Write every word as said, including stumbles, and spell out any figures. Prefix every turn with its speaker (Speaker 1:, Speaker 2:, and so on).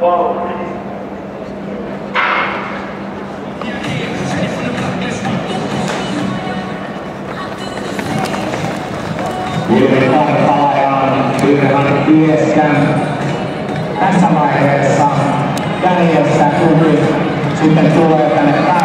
Speaker 1: Viimeinen palaaja on Virvan Kieskän. Tässä vaiheessa Danielsa Kuhi sitten tulee tänne